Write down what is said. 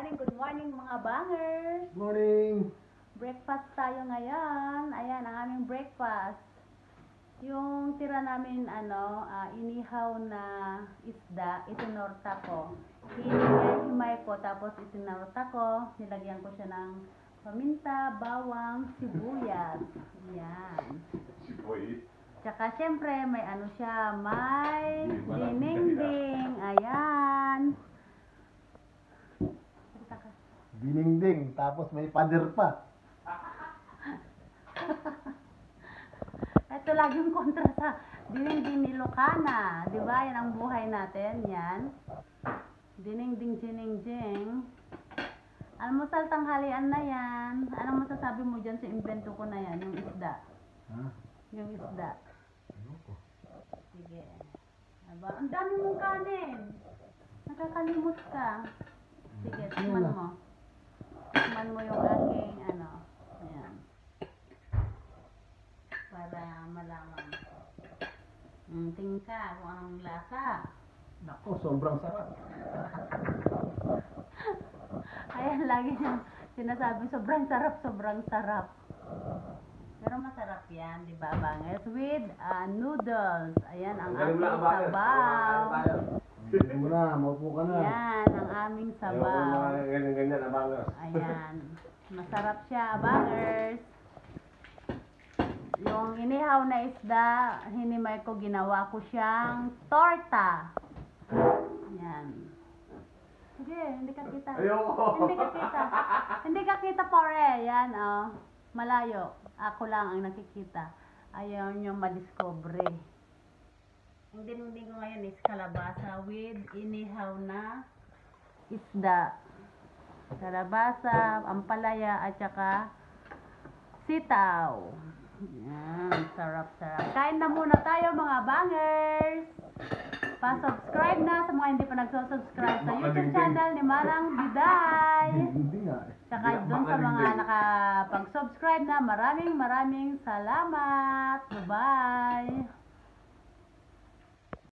good morning mga bangers. Morning. Breakfast tayo ngayon. Ayan ang aming breakfast. Yung tira namin inihaw na isda, itinorta ko. Himay ko tapos itinorta ko. Nilagyan ko siya ng paminta, bawang, sibuyas. Ayan. Tsaka syempre may siya, may dinengdeng. Ayan. Dinengdeng, tapos may pader pa. Ito lagi yung kontra sa dinengdeng ni Lucana. Di ba? Yan ang buhay natin. Yan. Dinengdeng. Almusal tanghalian na yan. Anong masasabi mo dyan sa invento ko na yan? Yung isda. Ha? Yung isda. Sige. Aba, ang dami mong kanin. Nakakalimot ka. Sige, tikman mo. Tikman mo yung aking ayan. Para malaman. Tingin ka kung anong lasa. Nako, sobrang sarap. Ayan, lagi niyang sinasabi, sobrang sarap. Pero masarap yan, di ba, bangers? With noodles. Ayan, ang aming sabaw. Maupo ka na. Ayan, ang aming sabaw. Ganyan, abangas. Ayan. Masarap siya, bangers. Yung inihaw na isda, hinimay ko, ginawa ko siyang torta. Ayan. Sige, hindi ka kita. Hindi ka kita, pare. Yan, malayo. Ako lang ang nakikita. Ayaw nyo madiscover. Ang dinundin ko ngayon is kalabasa with inihaw na isda. Kalabasa, ampalaya, at saka sitaw. Yan, sarap. Kain na muna tayo mga bangers. Pa-subscribe na sa mga hindi pa nagsusubscribe sa YouTube channel ni Manang Biday. Saka dun sa mga nakapag-subscribe na, maraming salamat. Bye-bye.